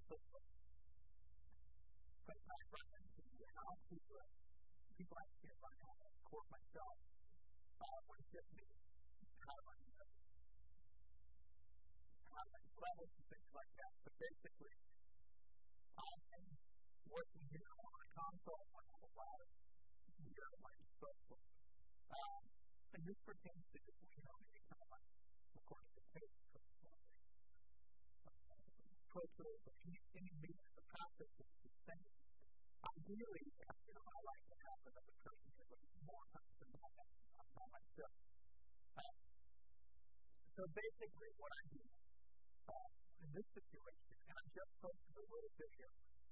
the but I run into how people ask me if I have a court myself, when it's just me, how many levels and things like that. So basically, I'm working here on a console when I'm allowed here at my disposal. And this pertains to just, any kind of recording the tape for the Pro Tools or any media, the process is the same. Ideally, I like to have another person here with more time than I have by myself. So basically, what I do in this situation, and I just posted a little video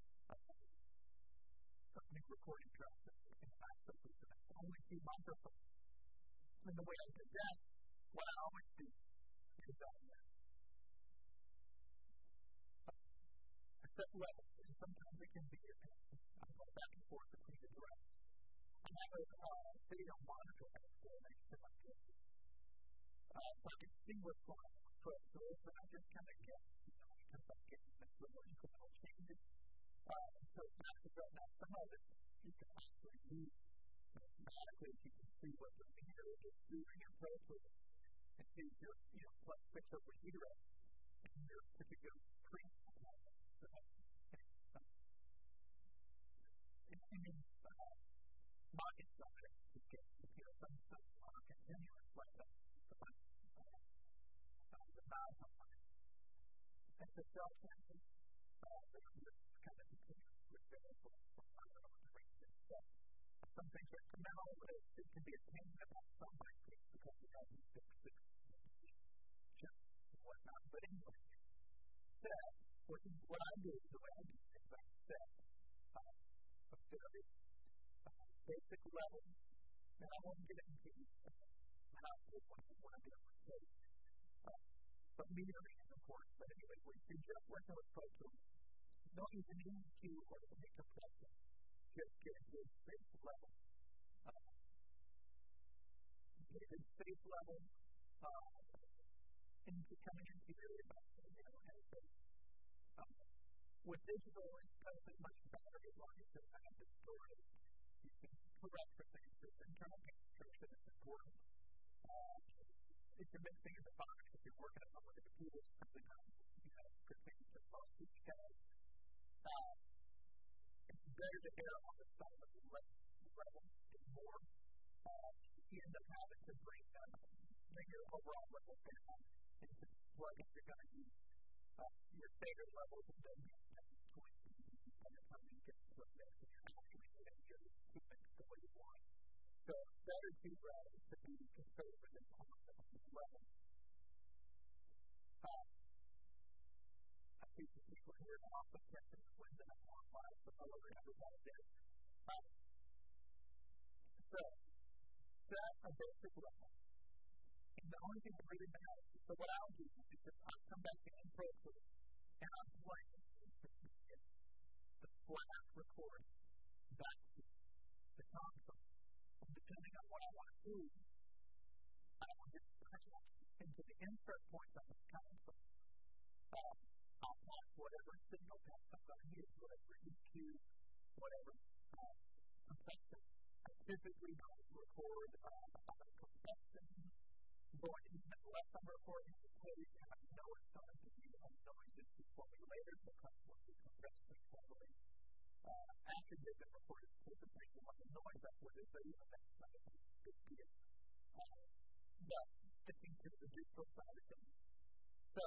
of me recording tracks in the access to the only two microphones. And the way I did that, what I always do is I set levels, and sometimes it can be I go back and forth between the drums. I have a video monitor next to my drums. So I can see what's going on with Pro Tools, and I just kind of get, because I'm getting this little incremental changes. So that's the drum. Now, some of it you can actually do mathematically if you can see what the meter is doing in Pro Tools and see if you're, plus fix over zero in your particular preamp. Market subjects to get some stuff on a continuous like the valves on my SSL channel, kind of continuous with variable from other range and stuff. Some things are incremental, it can be a pain about some micros because we have these big chips and whatnot. But anyway, what I do, the way I do things, I set a very basic level, and I won't get into how to what I'm doing with tape. But metering is important. But anyway, when you're just working with Pro Tools, you don't use an EQ or to make a pressure. Just get into a space level. Get a space level, and coming into your headspace. With digital, it's actually much better as long as you have the storage. You can correct for things. This internal construction is important. If you're mixing in the box, if you're working on one of the computers, something like pertaining to false because it's better to err on the side of less level and more. You end up having to bring your overall level down into plugins you're going to use your favorite levels and then you have to tweak by the time you get to the next and you're actually getting your equipment the way you want. So it's better to be conservative and on the level. I see some people here in Austin, Texas, when they're on live, so I'll over everybody there. So, set a basic level. And the only thing that really matters is, so what I'll do is if I come back in Pro Tools and I'm playing the flat record back to the console, and depending on what I want to do, I will just press into the insert points on the console. I'll pass whatever signal path I'm going to use, whatever EQ, whatever compression. I typically don't record compressions. Going even less I'm recording the tape, and I know it's going to be noises before me later because when we compress things heavily, after they've been recorded, tape and things and what the noise up with it, but even that's not a big deal. But sticking to the digital side of things. So,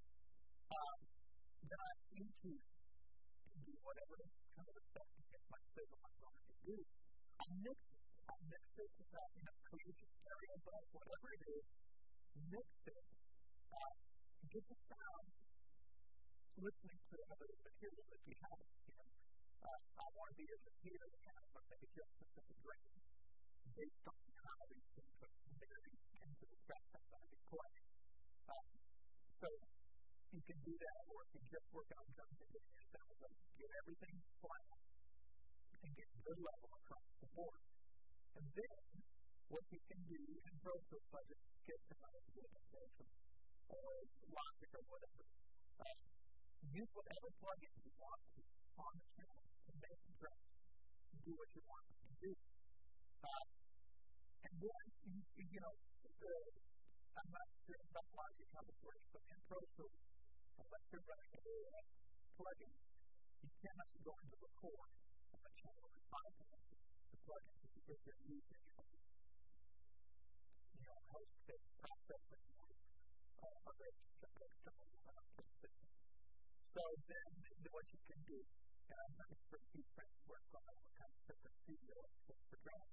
then I need to do whatever is kind of the stuff to get my signal I'm going to do. I mix it with that, create an area bus, whatever it is, mix it, get the sound, listening to the other material that you have. I want to be able to hear the kind of maybe just specific range based on how these things are vary into the track that I'm playing. So, you can do that, or if you just work on drums and getting your sound, get everything flat and get good level across the board. And then, what you can do in Pro Tools, I just get to my implementation or Logic or whatever. use whatever plugin you want to on the channel to make the drum do what you want it to do. And then, I'm not sure about Logic how this works, but in Pro Tools, unless you're running a plugin, you cannot go into record on the channel and bypass the plugins if you're using host-based processing or other external system. So then what you can do, and I'm not sure if these friends work on those kinds of different studio for drums.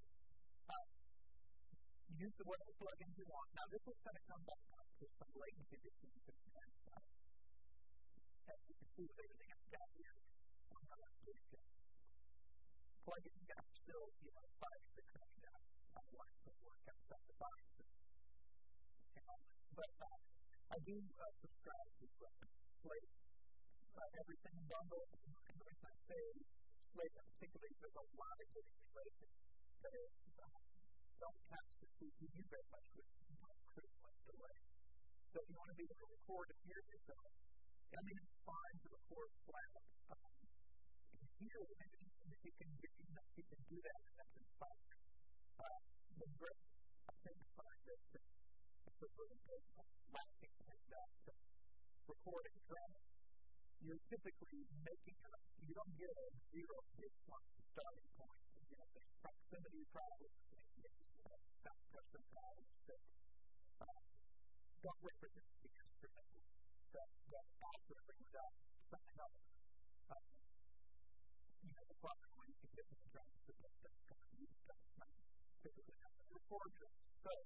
Use the whatever plugins you want. Now this is going to come back up to some latency distribution and you can see with everything I've got here on how that's doing it. Plugins you got still, 5 or 6 coming down. I don't like to work outside the box and all this. But I do subscribe to Slate. Everything bundled, and the reason I say Slate in particular is there's a lot of good releases that don't catch the CPU very much with critical much delay. So if you want to be able to record and hear yourself, it's fine to record flat. Here, you can do that, and that's inspiring. The great thing I find that it's a really good lasting things out to recording drums. You're typically making you don't get a 0 baseline starting point. There's proximity problems, sound pressure problems that don't represent the instrument that accurately without something else. The problem when you can get the drums to get this kind of use, that's not typically how the record drums goes.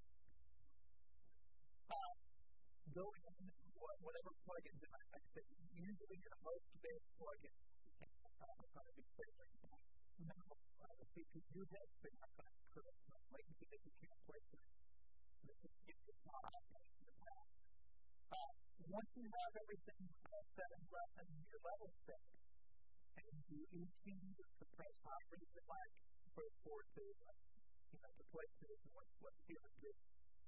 Going into whatever plugins, and I say usually your host-based plugins are going to be fairly minimal. CPU heads, they're not going to create latency that you can't play through. It's just not happening in the past. Once you have everything set and your level set, and you EQ to press high frequency like for to play to what's feeling good.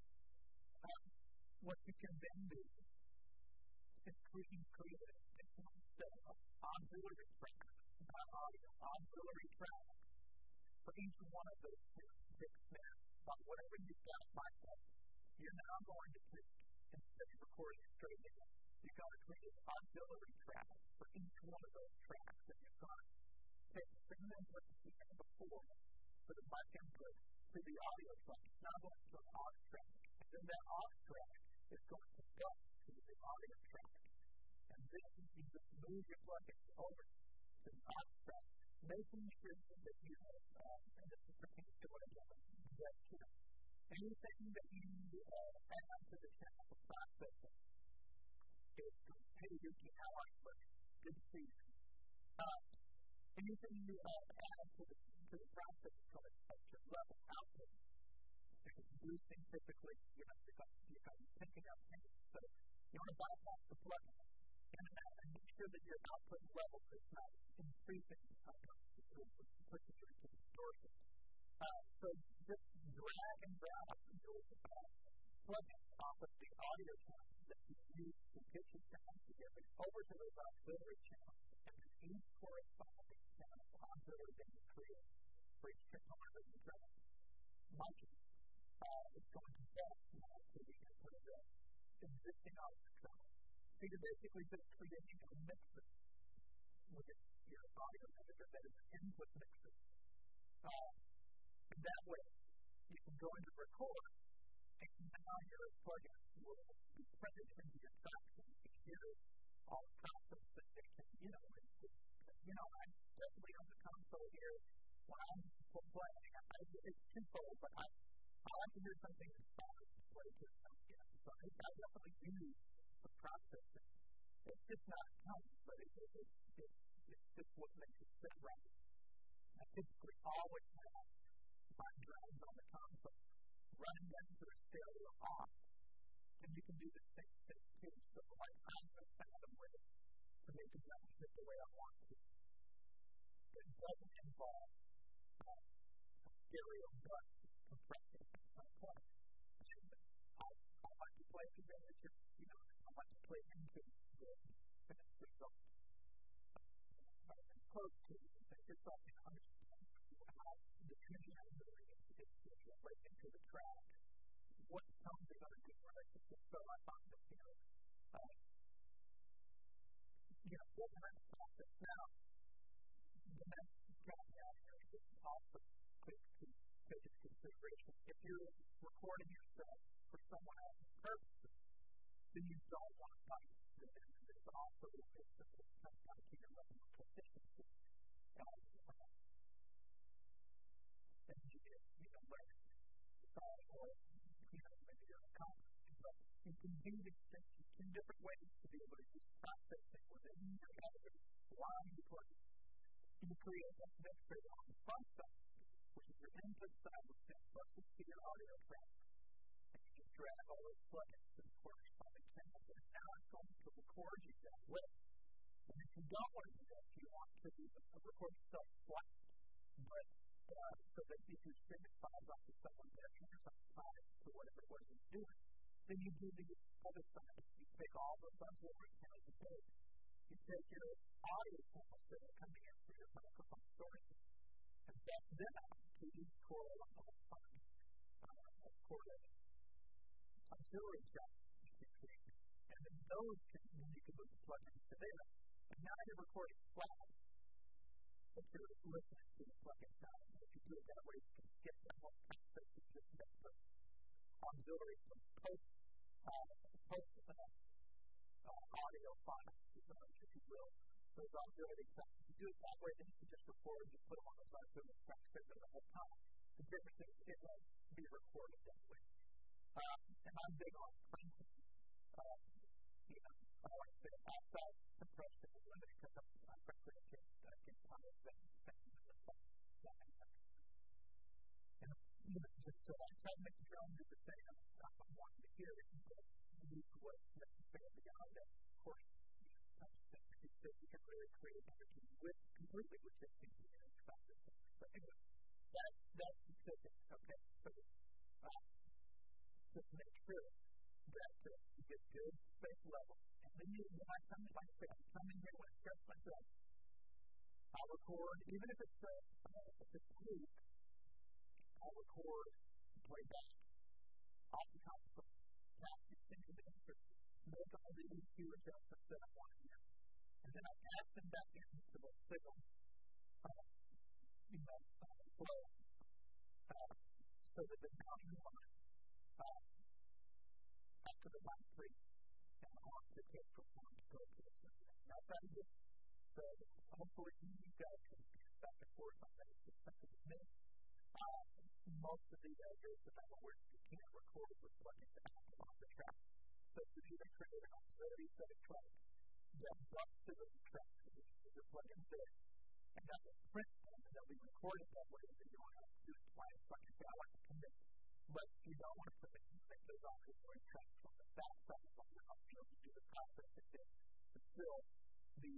What you can then do is create additional set of auxiliary tracks, not audio, auxiliary tracks for each one of those tips there. But whatever you've got lined up, you're now going to take, instead of recording straight in, you've got to create an auxiliary track for each one of those tracks, and you've got to take the same input that you had before for the mic input to the audio track, now going to an aux track, and then that aux track is going to bust to the audio track. And then you just move your plugins over to the aux track, making sure that you have, and this pertains to what I'm doing, yes, anything that you add to the channel for processing is hey, you can how I put good to see you. Anything you add to the processing from a texture level output, boosting typically, you're thinking out things. So you want to bypass the plugin and make sure that your output level is not increasing pushing you into distortion. So just drag and drop your plugins off of the audio channels that you use to get your channels together over to those auxiliary channels, and then each corresponding channel auxiliary that you create for each component of the drum. It's going to best to the input of the existing audio channel. So you're basically just creating a mixer with your audio mixer that is an input mixer. That way, you can go into record, and now your plugins will be printed into your tracks, and you can hear all the process that they can, I'm definitely on the console here when I'm playing. It's twofold, but I like to hear something that's fun to play to. So I definitely use some processing. It's just not accounting, but it's just what makes it fit right. I typically always have my drums on the console running them to a stereo off, and you can do the same thing too. So I'm going to find a way to make the drums fit the way I want to. It doesn't involve a stereo bus compressing at some point. I like to play together, just, I like to play into the finished result. It's close to just like understand how the energy I'm doing is right into the track. What comes in other good relationships? So I find that, what kind of process now, the next drop-down area is also quick to take into consideration. If you're recording yourself for someone else's purposes, then you don't want to fight. This also is the kind of key level of proficiency. Engineer, learn, or, maybe you're a accomplishment. But you can do these things in different ways to be able to use processing within your editor, allowing you to plug in. You create a mixer on the front side, which is your input side, which then flushes to your audio tracks. And you just drag all those plugins to the corresponding channels, and now it's going to record you that way. And if you don't want to do that, you want to record yourself flat, but so that you can send it files off to someone that has some time to whatever it was he's doing. Then you do the other side. You take all those auxiliary channels you take. You take your audio channels that are coming in through your microphone sources, and back them out to use Chorus on those files. Chorus auxiliary tracks you can create. And then those you can move the plugins to there. And now you're recording flat. If you're listening to the plugins now, if you do it that way, you can get that whole process of just that auxiliary post audio files, if you will. Those auxiliary tracks. If you do it that way, then you can just record and put them on those auxiliary tracks the whole time. The difference is it will be recorded that way. And I'm big on printing. I like to say outside compression is limited because I'm frankly a kid that can kind of things in the place. That makes sense. And so I try to make the drum do the same. I'm wanting to hear it, but use what's necessary beyond that. Of course, these days you can really create energy completely with just thinking and expecting things. So anyway, that's the physics. Okay, so just make sure that you get good space level. And then when I come in here, when I express myself, I'll record, even if it's weak, I'll record and play back off the console, tap these things into instructions, make all the EQ adjustments that I want to hear. And then I add them back into the signal, flow, so that the counting line, up to the line 3, and on to the perform to go to the system. That's how you do it. So hopefully you guys can get back and forth on that. It's something to miss. Most of the areas that I'm aware you can't record with plugins active on the track. So you either create an auxiliary set of tracks that bump to the tracks that use the plugins there, and that will print them, and they'll be recorded that way. If you want to do it twice, like I said, I like to commit. But if you don't want to put those auxiliary tracks on the back side of you're not able to do the processing there. But still, the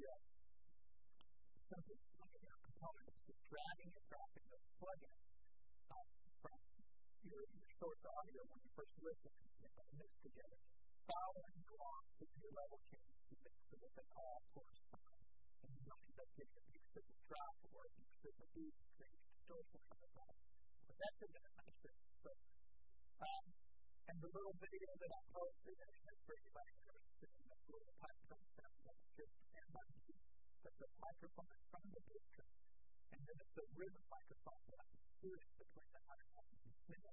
simplest component is just dragging and dropping those plugins from your source audio when you first listen and get that mix together. Following along with your level change to mix so that they all correspond. And you don't end up getting a big signal drop or a big signal boost and creating distortion on the top. But that's a bit of nice thing. So, and the little video that I posted, I mean, that's for anybody interested in that little pipe concept. That's just that's a microphone in front of the bass drum. And then it's a rhythm microphone that I'm including between the microphone and the signal.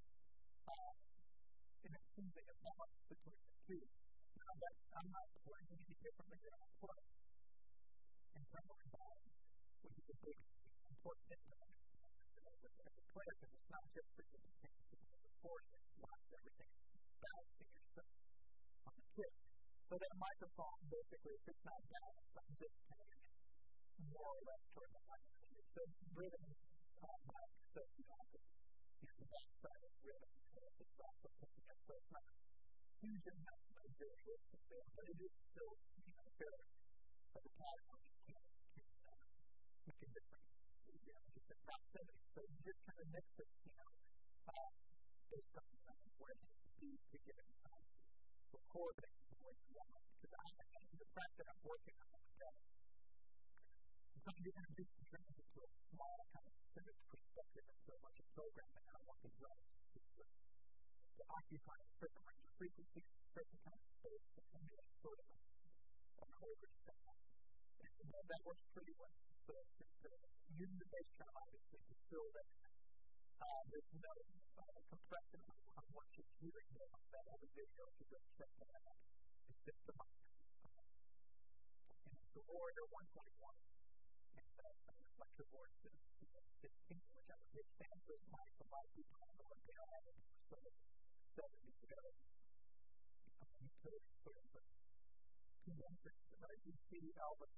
And it seems like a balance between the two. Now that I'm not playing any differently than I play. And somewhere balance, which is a big important thing as a player, because it's not just for the things that you're recording, it's not everything balancing yourself on the kit. So that microphone, basically, if it's not balanced, I'm just carrying it more or less toward the microphone. It's a rhythm mic, so you don't have to use the backside of rhythm. It's also picking up, so it's not huge enough to make very realistic there, but it is still, fair for the pattern you can make a difference. Just at proximity. So you just kind of mix it, based on where it needs to be to get it record things the way you want. Because the fact that I'm working on it together, I'm going to introduce the dreams into a small kind of specific perspective into a bunch of programming. I want the drums to occupy a certain range of frequency, a certain kind of space, to emulate sort of a chord sound. And that works pretty well. So it's just using the bass drum, obviously, to fill that. There's no compression on what you're hearing there on that other video if you go check that out. It's just the mic. And it's the Orator 121. And electric voice is 15, which I'm a big fan of those mics. A lot of people don't know what they are. So it's 70s ago. Utility sort of condenser. You see Elvis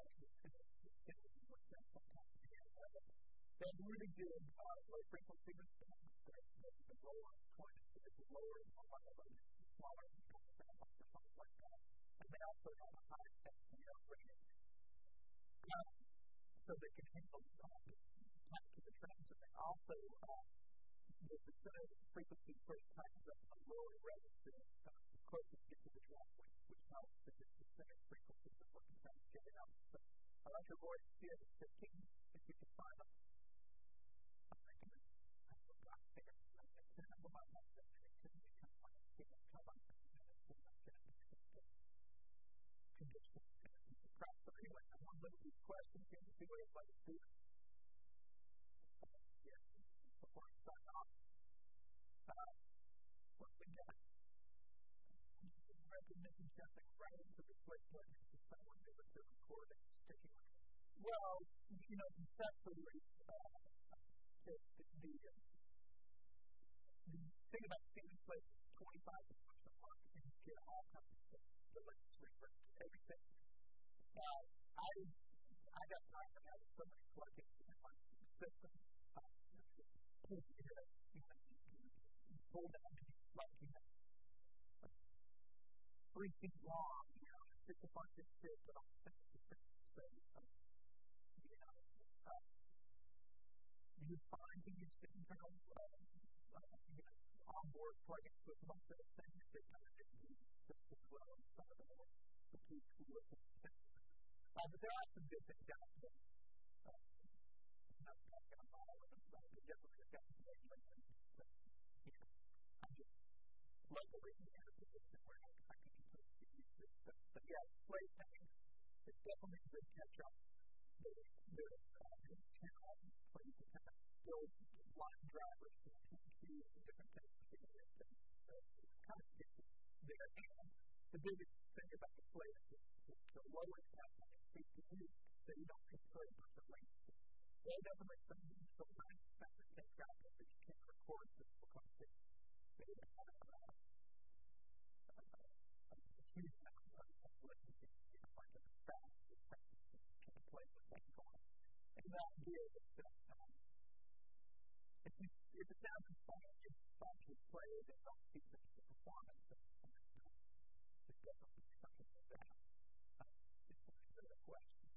with them sometimes together. They really good low frequency response. The lower point is lower than one of the smaller microphones like that. And they also have a high SPO rating. So they can handle to the trends. And then also the center frequency sort of tightens up the lower resistance closer to the drum, which helps to just the center frequencies of what the trends get out. So electric voice is 15 if you can find them. Anyway, I want to look at these questions here and see what everybody's doing. Before I sign off, what we got? Recognition jumping right into the split plugins to someone who was recording, sticking with it. Well, conceptually, the thing about Phoenix Lake is 25 hours a month, and you get all kinds of stuff. The latest reverb, everything. I got time to have so many plugins in my system. Just pull together, pull down, and it's like, 3 feet long, it's just a bunch of shit, but all the things to say. You find to use the internal onboard plugins with most of the things that kind of do just as well as some of the more cool things. But there are some good things out there. I'm not going to follow them, but they definitely have gotten great lately. I'm just locally in a position where I can use this stuff. But yeah, play thing is definitely a good catch-up. This channel where you can kind of build line drivers and PQs and different things to get it. It's kind of there. And the biggest thing about the play is to lower it down on the CPU so you don't incur a bunch of latency. So it doesn't make sense to sometimes factor things out that you can't record because they have a huge amount of latency. You can find them as fast as you can play with things on. And the idea is that if it sounds inspiring, you just actually play it and don't see the performance. It's definitely something like that. It's one of the questions.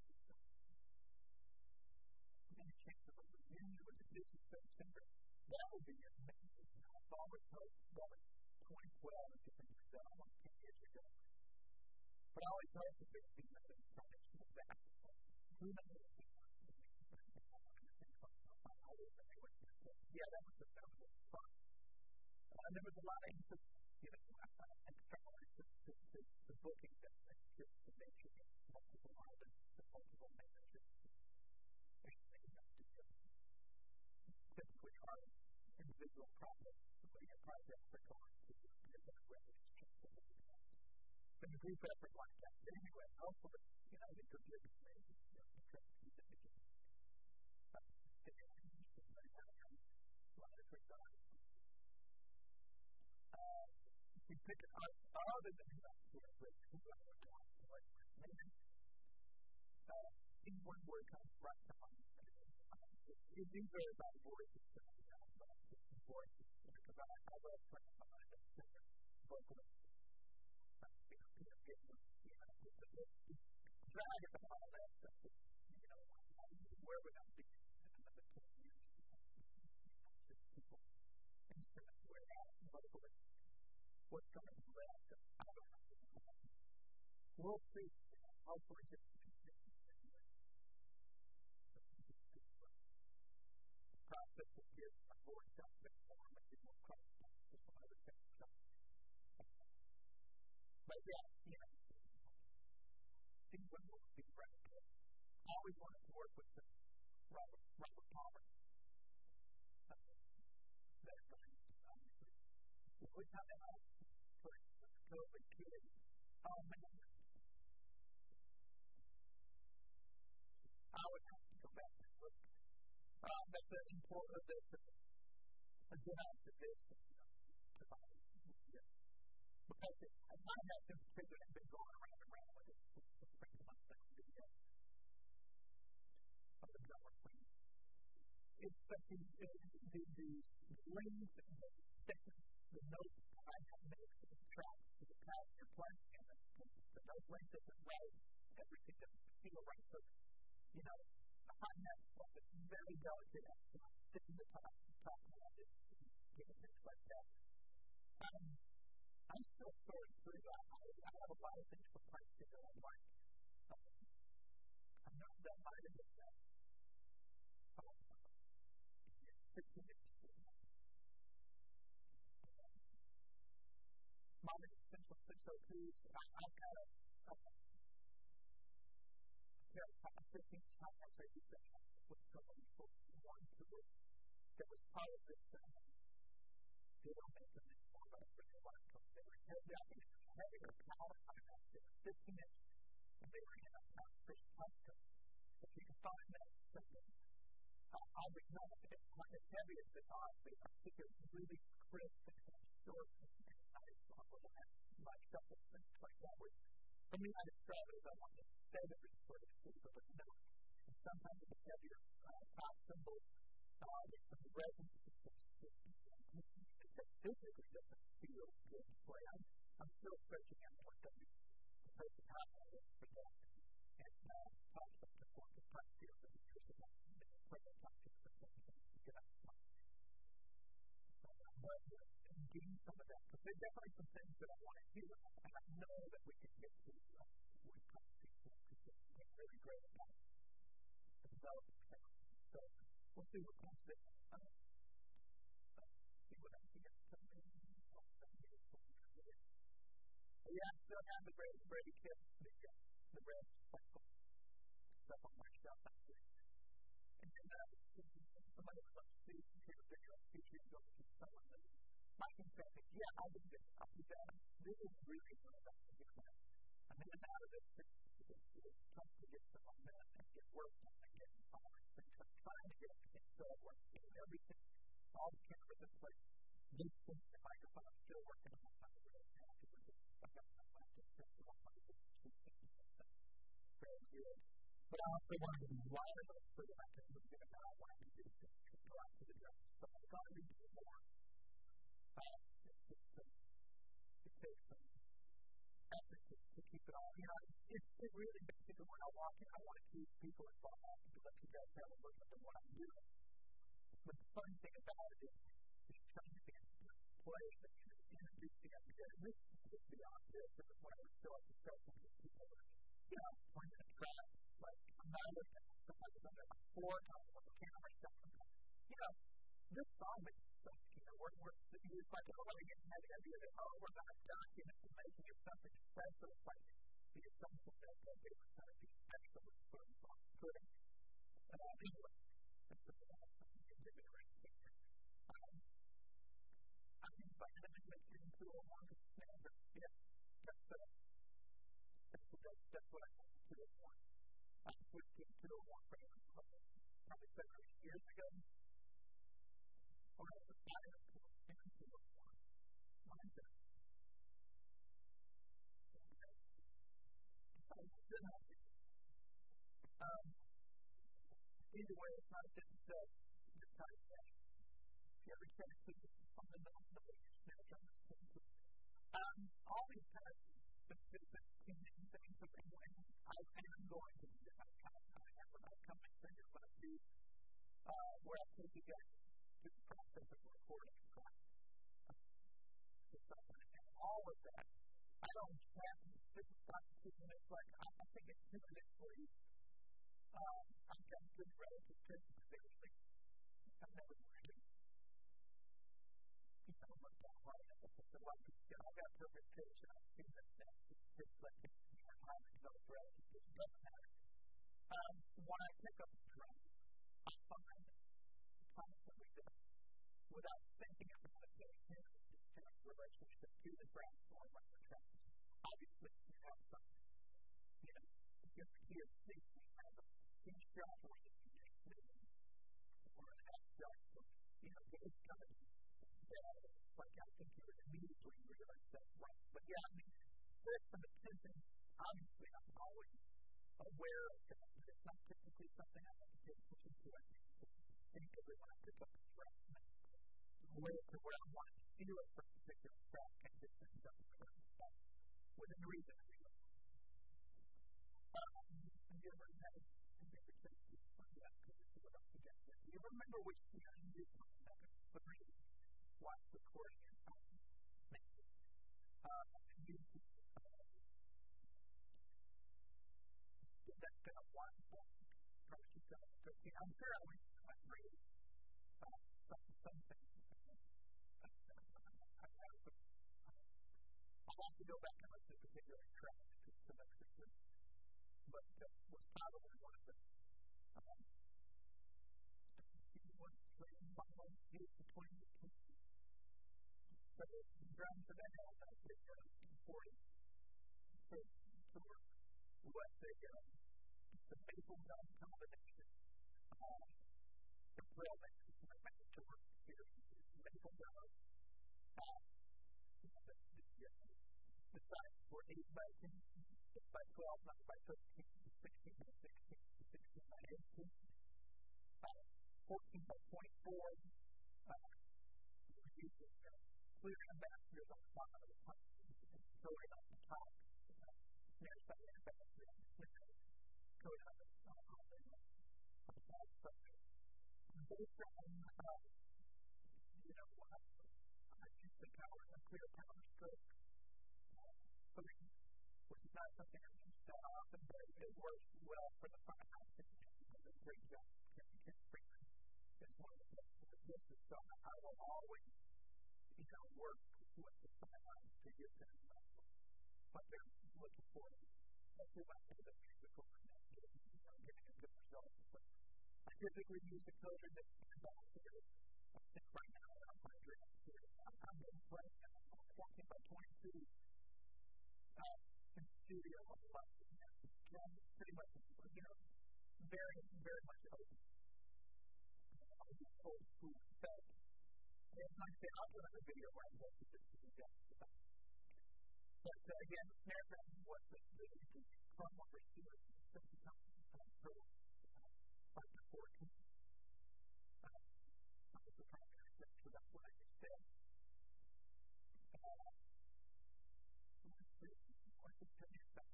Any chance of a reunion with the Disney September? That would be amazing. I've always hoped that was 2012 and different things that almost 10 years ago. But I always hoped that there would be another incarnation of that. Who knows? Yeah, that was fun. There was a lot of interest, external interest to booking that interest to nature, multiple artists, multiple managers. Typically, artists, individual projects, projects are going to be a better revenue stream. So the group effort like that. But anyway, hopefully, they could do amazing. We pick it up other than that, one word comes right to mind. It's either about voices or about just voices. Because I love playing somebody that's a singer, vocalist. Drag it about all that stuff. Where would I be in another 10 years? Just people's instruments wear out vocally. What's coming from that? I don't We'll see. Hopefully, just process of getting a voice out there more, maybe more cross-talks or some other things. But yeah, Steve Wendell would be right there. I always wanted to work with Robert Palmer. Every time I was a COVID kid, oh man, I would have to go back and look. But the important, a good observation, because I might have to figure out been going around and around with this especially the lanes and the sections, the notes I have mixed with the track to the path you're playing, and the note length isn't right, everything doesn't feel right. So, I find that stuff is very delicate as to taking the time to talk about it, getting things like that. I'm still sorting through that. I have a lot of things for parts that I like. I'm not that minded with that. Mom is Central 602. I've got a 15 time I say this thing with somebody who one who was part of this thing. They don't make them anymore, but I really like them. They were heavier power. I asked them 15 minutes, and they were in a constant custom. If you can find that something, I'll be known. It's not as heavy as it ought to be. I think it's really crisp and kind of short and nice. Like couple things like that. For me, I describe it as I want to stay the sort of shape of a note. And sometimes with a heavier top symbol, there's some resonance. It just physically doesn't feel good to play. I'm still stretching out what the top is for that. And talks up to 4 to 5 years of the years ago. Play the top is the thing that you get out of my but getting some of that, because there's definitely some things that I want to do, and I know that we can get to with Christ people, because they're really great about the development things. So we'll see what comes there. See what I can get from them. Yeah, I still have the Brady Kids, the red cycle stuff on my shelf. And then somebody would like to see a video featuring go to someone that my confession, yeah, I did this. I did that. This is really good about to do that. I'm in and out of this thing. It's tough to get some momentum and get work done and get all these things. I'm trying to get everything set up, everything, all the cameras in place. This thing, the microphone, I'm still working on it right now because I've got my just press it on my just very good. But I also wanted to be wireless so that I could move it about when I needed to go out to the drums. So I've got to do more. It's just it takes some effort to keep it all. It's really basically when I walk in, I want to keep people involved to let you guys have a look at what I'm doing. But the funny thing about it is trying to play that introduce the idea. And this is beyond this. It was when I was still at the special with people. Pointing at the crowd. Like, I'm not looking at somebody's under my floor, talking about the camera stuff. This song makes sense. It's like, oh, we get the idea that, oh, we're going to document the making of something special. It's like, the assumption that it was going to be special was put on pudding. Anyway, that's the thing I'm giving right here. I think by individually getting to a one standard, yeah, that's what I want to do. I switched to 201 for probably 7 or 8 years ago. Or I was a fire to 201. Mindset. Either way, it's not a different set. It's not a set. If you ever try to keep it from the middle of the week, never try to keep it. All these kind of specific things of when I am going to do this, I'm kind of when I come and figure what I do, where I take you guys through the process of recording. And all of that, I don't have this is constitution. It's like, I think it's intuitively, I've got good relative capability. I've never really, looked at hard enough. It's just like, I've got perfect pitch, and I've seen that that's just like, more time to develop relative pitch. It doesn't matter. When I pick up the drum, I find constantly that without thinking about it, there's this kind of relationship to the drum or my drum. Obviously, you have some, if you're singing, you have a huge drum where you're singing, or an F drum, it's kind of bad. It's like I think you would immediately realize that's right. But yeah, there's some attention. Obviously, I'm always aware of that, but it's not typically something I have to pay attention to. I think it's because when I pick up the drum, I'm aware of where I want to feel it for a particular track, and just end up within reason. Have you ever had a chance to find out do you remember which piano you did watch recording and that's been a while from 2013. I'm sure I went to my grades. Some things. I'll have to go back and listen to particular tracks to make this good. But that was probably one of the so the drums of that held up the 40 tour was the Maple Gum combination. The trail mix is my master work here. It's Maple Gum. The size for 8 by 10, 6 by 12, 9 by 13, 16 by 16, 16 by 18, 14 by 24. We're using clear ambassadors on the bottom of the pipe, coated on the top, near side ambassador on the center, coated on the side. Based on, I use the power, a clear power stroke, which is not something I use that often, but it works well for the front house. It does a great job. It's one of the best in the business, so I will always, work with the front house to get them what they're looking for, especially when I do the musical and getting a good result. I typically use the coder that ambassador. I think right now I'm playing 14 by 22 in the studio on the left. Pretty much, very, very much open. I just told school that, and like I say, I'll put another video where I'm going to this to be done. But again, the snare drum was the drum over Stewart, the 50 times per 5 to 14. That was the primary thing, so that's what I just said. What's the opinion about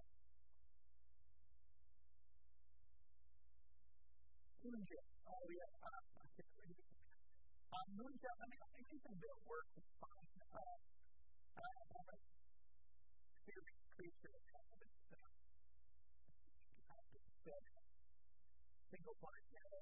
Moonshot? Oh, yeah, I can't read it. Moonshot, anything that works is fine. I'm a serious creature of habit. Single flight,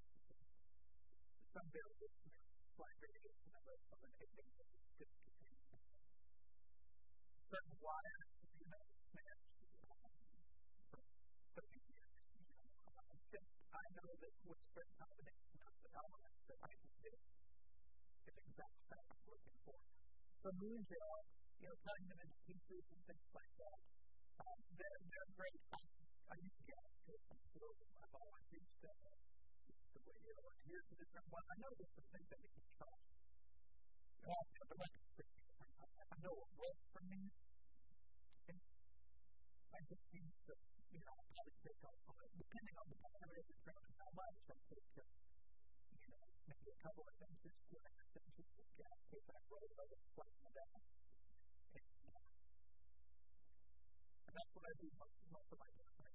some variables, flight variations of an 8 which is different. Certain wires, snare, for 30 years. It's just, I know that with certain combinations of the elements that I can do, it's exactly what I'm looking for. So Moonshot, cutting them into pieces and things like that, they're great. I used to get to I've always used the radio or here's a different one. I know there's some things that we can try. The record I know what works for me. And I just need to, probably take off on it, depending on the parameter of the drum and how much I take care of. Maybe a couple of things, just 2 extra things, just take that roll of it, slice them down. And that's what I do most of my time with.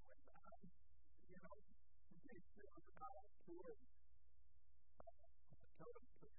Basically on the tour, on the totem tour.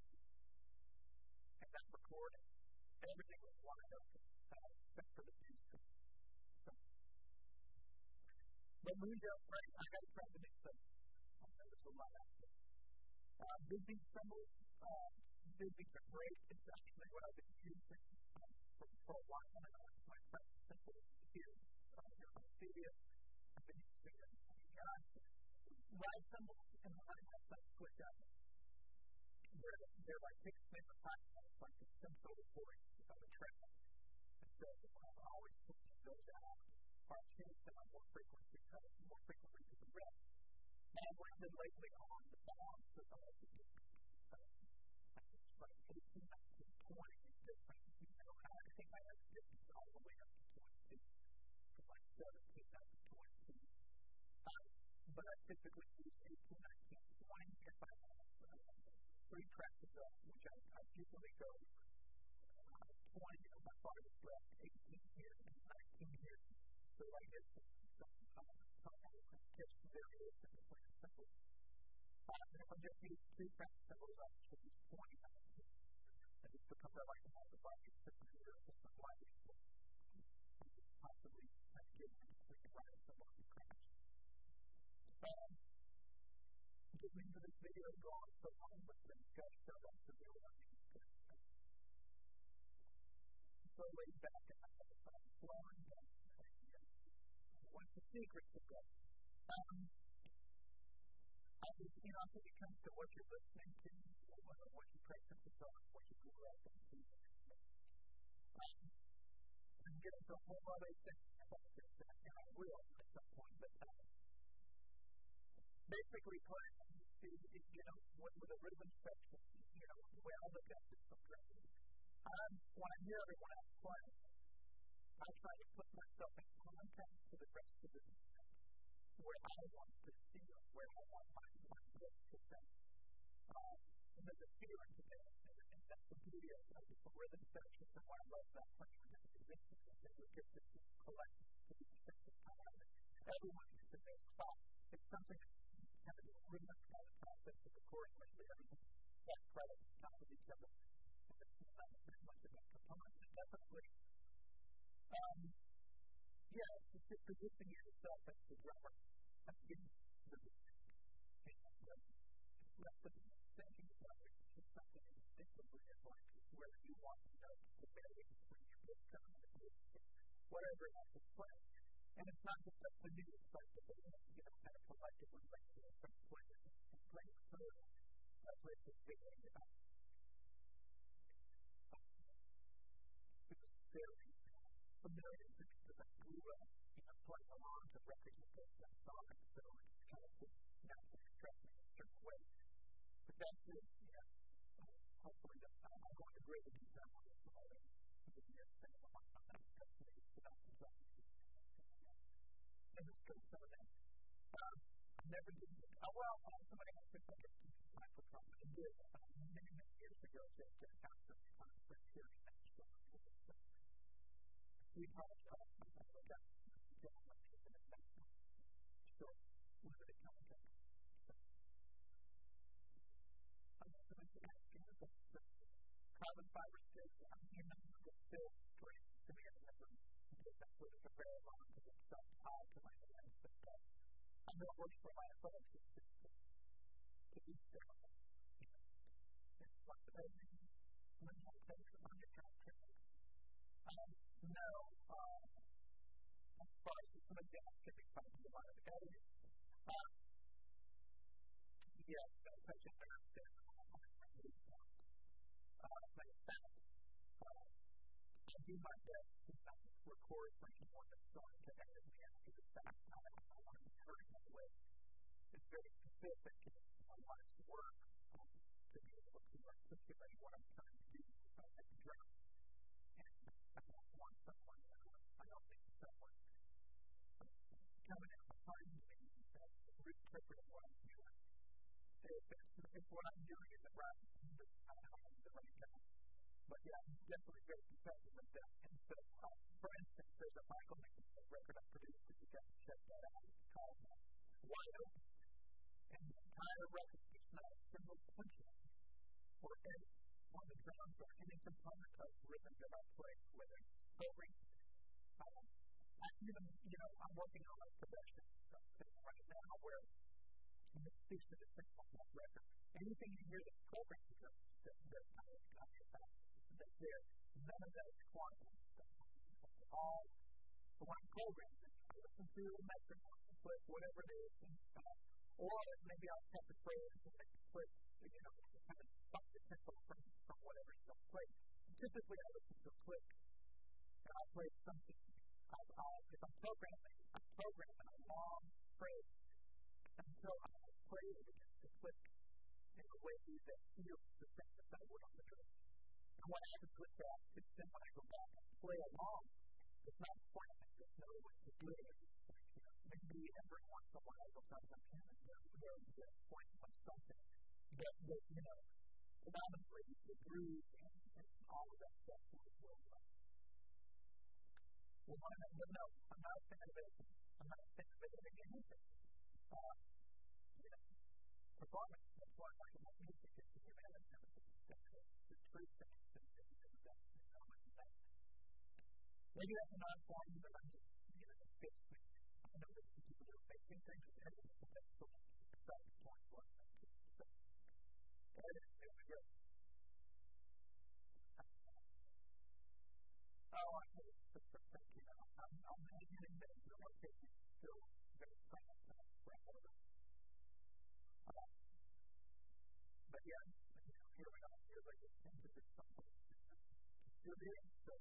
And that recording, everything was wide open, except for the music. But when we go, right, I got to try the next thing. There's a lot out there. Big beat symbols, big beats are great. It's actually what I've been using for a while. I know it's my practice symbols here on Studio. I've been using it. Ride symbols and the honey website split up. They're like fixed favorite platforms, like the central voice of the track. So I always switch those out or change them on more frequently to the rest. And I've landed lately on the balance that I like to do. It's like 18, 19, 20 different. I think I have different all the way up to 22. From like 17 up to 22. But I typically use 18, 19, 20 if I have 3 tracks to go, which I usually go 20 of my farthest left, 18 here, and 19 here. So I get some catch variation between the symbols. And if I'm just using 2 tracks symbols, I should use 20. And just because I like to have the budget to consider just the lightest possibly get into the right symbol and crash. Getting into this video and going so long, but then you guys start off the real one. So laid back and I have a fun flowing down. What's the secret to that? I think it comes to what you're listening to, what you practice on, what you grew up into. I'm getting to a whole other thing about this, and I will at some point, but basically playing, with a rhythm section, the way I look at this sometimes. When I hear everyone else playing, I try to put myself in contact with the rest of the music, where I want to feel, where I want my voice to stay. And there's a feeling to that, and that's the beauty of the rhythm sections, and why I love that playing with the musicians, is that we get this collective sense of time. Everyone is in their spot. It's something kind of a rhythm kind of process of recording, where everything's that credit on top of each other. And it's not very much of that component. And definitely, it's just positioning yourself as the drummer. And getting the rest of the thinking about it. It's just something instinctively in like where you want to know the bearing when your pitch comes and whatever else is playing. And it's not just up to you, it's like the way to get kind of collectively bring to a certain place and play it through a place that's big and it was very familiar to me because I grew up playing along to records with that song, and so it's kind of just naturally struck me in a certain way. But that's it, hopefully I'm going to greater detail on this for others for the years spent on my time because it is about the drums and it's good some of that. I never did it. Somebody asked me if I could use the microphone. I did many years ago just to after the concert here in Nashville. Sweetheart, I was at short, limited content. Carbon fiber sticks, the fill strings to me at the end because that's what it's a very long because it's so high to my hands. But I know it works for my folks. It's just to be there. It's flexibility. When you take some on your track training. No, as far as somebody's asking me if I do a lot of editing. Yeah, that's actually there. But in fact, I do my best to record for anyone that's going to edit me after the fact. I don't want to be hurt in that way. It's very specific on my work to be able to articulate what I'm trying to do at the drum. And I don't want someone, I don't think someone coming in behind me that's reinterpreting what I'm doing. If what I'm doing is the right, I'm the right guy. But yeah, I'm definitely very concerned with that. And so, for instance, there's a Michael McDonald record I produced that you guys check that out. It's called Wide Open. And the entire record is not a single punchline or edit on the drums or any component of rhythm that I play, whether it's scoring, I'm working on a production right now where this speaks to this thing called record. Anything in here that's programmed that's there, none of that is quantum stuff. All the one program, I listen to a metronome, click whatever it is, or maybe I'll have the phrase and make the click, just have it stop the tempo from whatever it's on play. Typically, I listen to a click, and I'll play something. If I'm programming a long phrase until I play it against the click in a way that feels the same as I would on the drum. And what happens with that is then when I go back and play along, it's not playing at this note, it's literally just playing. Maybe every once in a while I'll go back and they're playing on something. But predominantly the groove and all of that stuff will but no, I'm not a fan of it. I'm not a fan of it anything. Performance, that's why I like music is the humanity of it. The truth things and that. Maybe that's a non-form, but I'm just, it's basically, I know that people do amazing things with everything, but that's the exciting point for them. So, that is really good. I hate it. I'm getting that the location is still very proud of that. But yeah, here we are. Here we get into this someplace. It's still there, so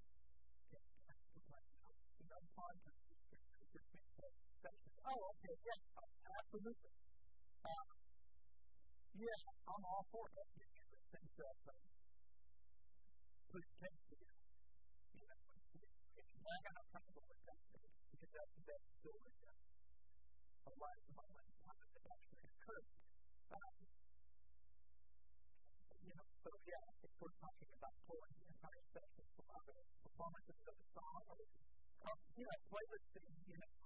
okay, yes, absolutely. Yeah, I'm all for it. This thing says, put it text together. I'm not comfortable with that because that's still a life of my life that actually occurred. So yeah, if we're talking about pulling the entire section from other performances of the song, playlisting,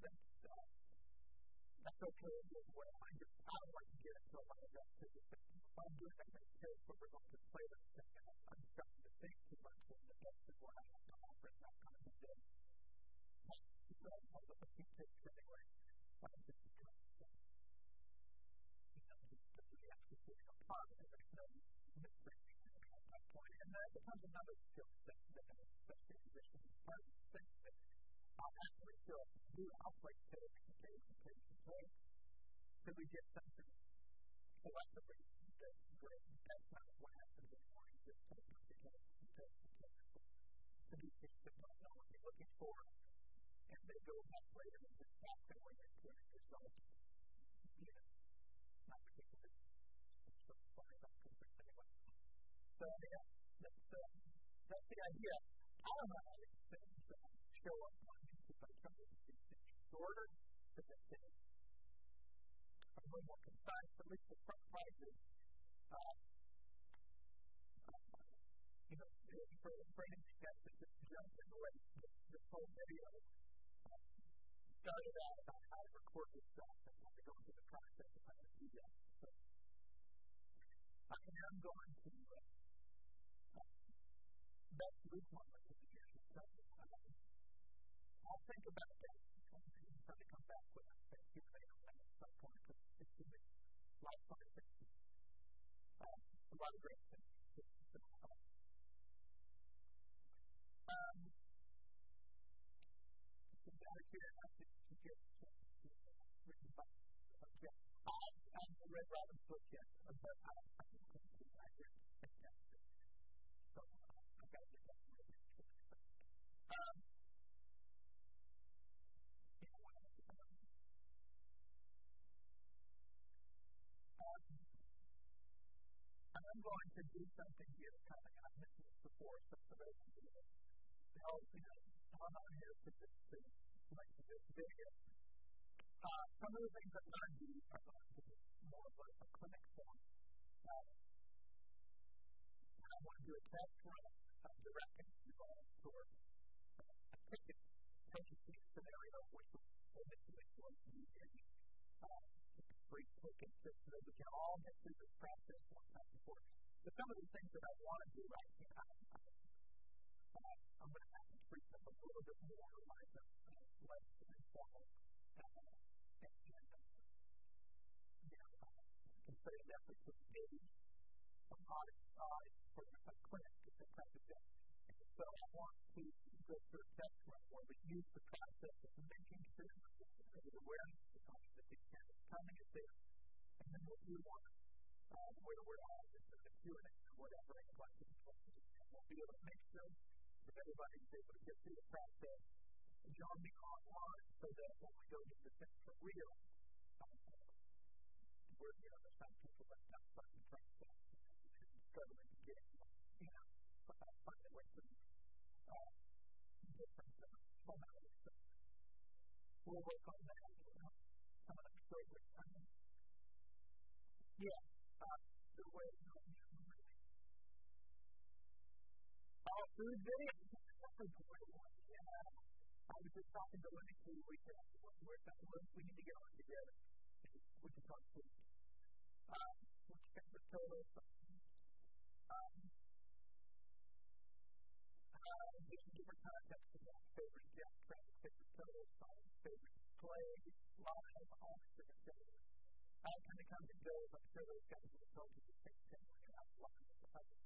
that's okay as well. I don't like to get into a lot of that because if I'm doing that in case where we're going to playlist and I'm starting to think too much of the best of what I have to offer and that kind of thing. One of the few tips anyway, just because just really actually doing a part and there's no mystery at that point. And that becomes another skill set that is especially in musicians and part of the thing that I'll actually still do. I'll play tape and tape and tape and tape till we get something collectively that's great. That's not what happens anymore. You just take the tapes and tapes and tapes. Producers that don't know what you're looking for. And they go back later and just walk their way into it yourself. Not particularly so far as I'm concerned anyway. So yeah, that's the idea. I don't know how these things show up on YouTube. I try to make these things shorter so that they are a little more concise, at least the front prices. For any of you guys that just jumped in the way, this whole video started out about how to record this stuff and how to go through the process of how to do that. So, I am going to that's the reason why I'm going to do this stuff. I'll think about that and try to come back with it and see if they don't have at some point because it's a big life project. A lot of great things. Out of curiosity, to get written by I haven't read Robin's book yet, but I think it's accurate and fantastic. So I've got to get that really interesting. I'm going to do something here, kind of, I've mentioned this before, so for those of you that help, I'm not here to like this video. Some of the things that I do are going to be more of a clinic form. I want to do a test run of directing involved for a ticket scenario, which will initially going to be a free ticket, just so that we can all get through this process one time before. So some of the things that I want to do right here, I'm going to have to treat them a little little bit more like less informal. Consider that we could engage a modern size for a clinic to kind of thing. And so I want to go through a test run where we use the process of making sure that the awareness becomes that the intent is coming is there. And then we'll do one where we're all just going to do it or whatever, and we'll be able to make sure that everybody's able to get through the process and join me online so that when we go to the thing for real, where there's some people that don't find the process and struggling to get find their way through different formalities. So we'll work on that coming up shortly. The way food video. That's a great one. I was just talking to Lenny 2 weeks ago. We need to get on together. We can talk food. What's your favorite total? There's some different contexts of that. Favorite jet, favorite totals, favorite display, live, all these different things. I kind of come and go, but still those guys will tell you the same thing when you're out live with the public.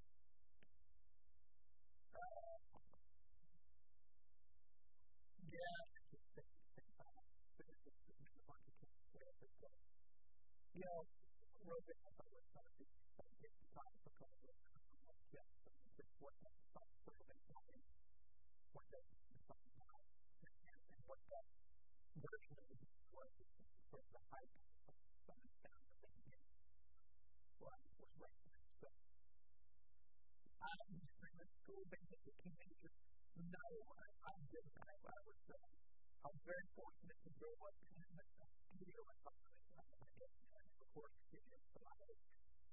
Rosie, I thought was going to be the time for culture. Just what that's about, sort of important, what that's about, and what that version of the book was, sort of the hype of this town that they did. Well, it was right there. So, I was in the school band as a teenager. No, I didn't. I was very fortunate to grow up in a studio or something like that. Recording studios for my age.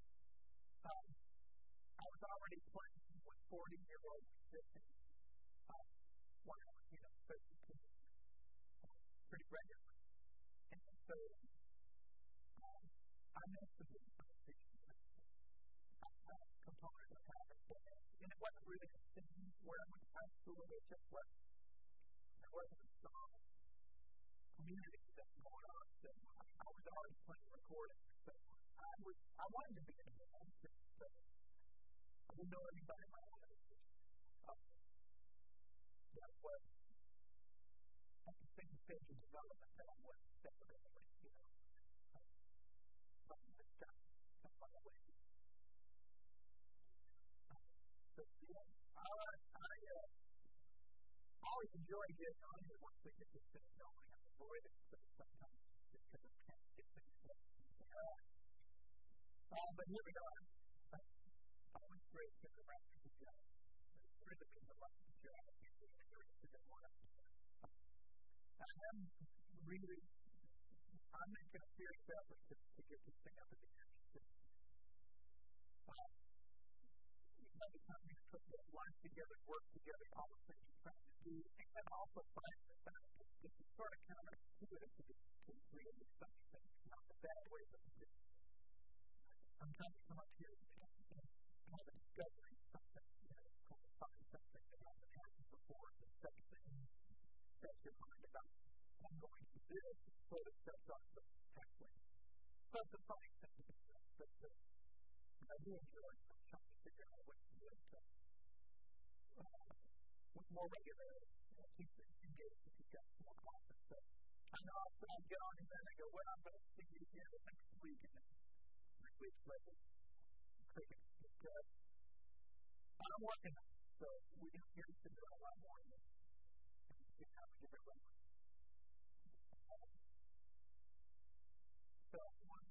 I was already playing with 40-year-old musicians when I was, 32, pretty regularly. And so I missed the big component of having bands. And it wasn't really a thing where I went to high school. It just wasn't. There wasn't a strong community that was going on. So I was already playing recordings. So I wanted to be in a band. I didn't know anybody in my life that was at the same stage of development that I was definitely, something that's got some fun ways. So, I always enjoy getting on here once we get this thing going. I avoid it, but sometimes just because I can't get things done. But here we are. Always great to get around to the jobs. It really means a lot to the job. You're interested in what I'm doing. I'm making a serious effort to get this thing up in the air. By the time you put the life together, work together, all the things you're trying to do, and also find the benefit. This is sort of counterintuitive to really study things, not the bad way, but the business. I'm trying to come up here and have a discovery, something, find something that hasn't happened before, the second thing sets your mind about, I'm going to do this, it's sort of sets off the pathways. So it's a funny thing to do this, but I do enjoy trying to figure out what to do with more regularity, keep things engaged if you've got more confidence. So I know I'll get on and then I go, well, I'm going to see you again next week, and then 3 weeks later, I'm working on it, so we're going to get to do a lot more of this. And see how we get it right. So,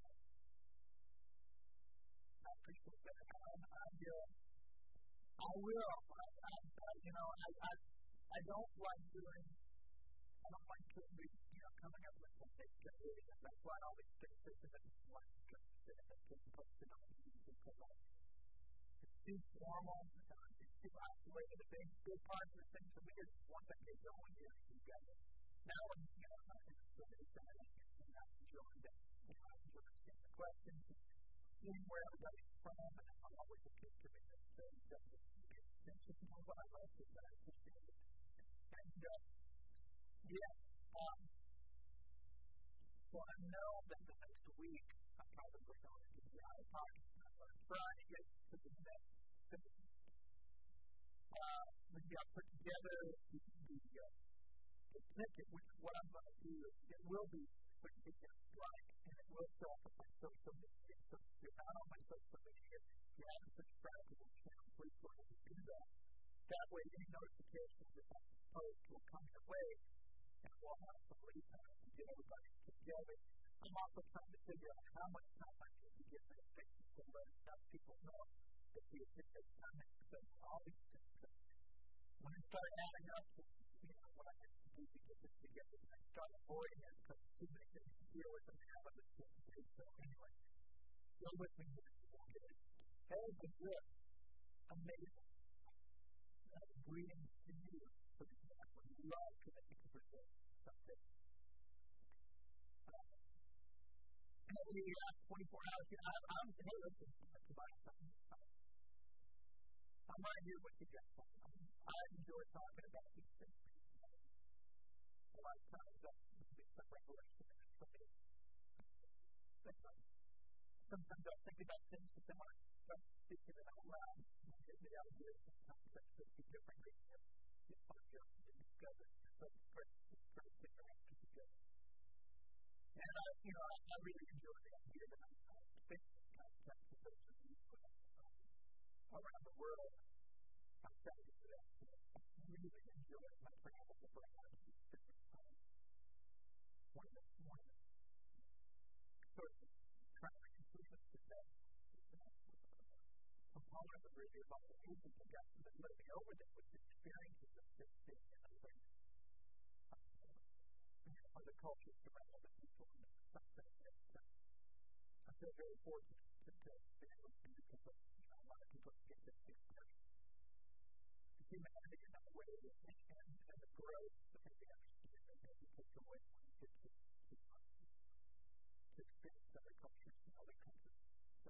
I appreciate that. I will. I don't like doing, coming up with something. That's why I always stick to it. Posted on YouTube because it's too formal, it's too isolated. A big part of the thing for me is once I get going here, you've got this. Now I'm not going to sort of excited and I'm enjoying that. I'm enjoying the questions and seeing where everybody's from, and I'm always a kid to me. So it doesn't get attention to what I like, but I appreciate it. And Yeah. So I know that the next week I'm probably going to be out of pocket on Friday to the next we got put together the ticket, which what I'm going to do is it will be certificate like, and it will show up on my social media. So if you're not on my social media, if you haven't subscribed to this channel, please go ahead and do that. That way, any notifications that I post will come your way, and we'll have some lead time to get everybody together. I'm also trying to figure out how much time I need to give the things to let enough people know that the event is coming. So all these things, when I start adding up, what I have to do to get this together, and I start avoiding it because it's too many things to deal with and have on this thing. So anyway, still with me here. Hey, it's good. Amazing. Greetings to you for the example. You love to make it present something. Maybe 24 hours. I'm listen to buy something. I'm right here with you guys. I enjoy talking about these things. A lot of times that's some revelation for me. Sometimes I think about things that someone starts speaking it out loud. And I get the idea sometimes that's going to be differently. It's fun to discover. So it's great to figure out to together. And I really enjoy the idea that I'm thinking contact with those of you around the world. I'm starting to do that. I really enjoy my travels abroad. One of the sort of primary improvements to that component of really about the music that got to let me over there was the experiences of just being in other cultures around other people and something that I feel very fortunate to be able to do because a lot of people get this experience. Humanity in that way and the growth that they understand and maybe take away when you get to experience other cultures and other countries.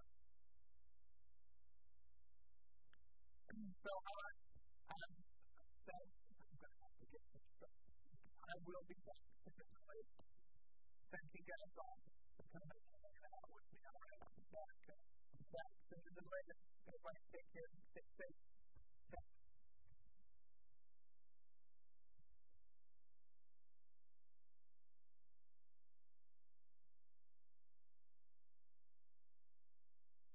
So I'm going to have to get some stuff. I will be back typically. Thank you guys all for coming and hanging out with me. All right, I'm back sooner than later. Everybody take care and stay safe. Thanks.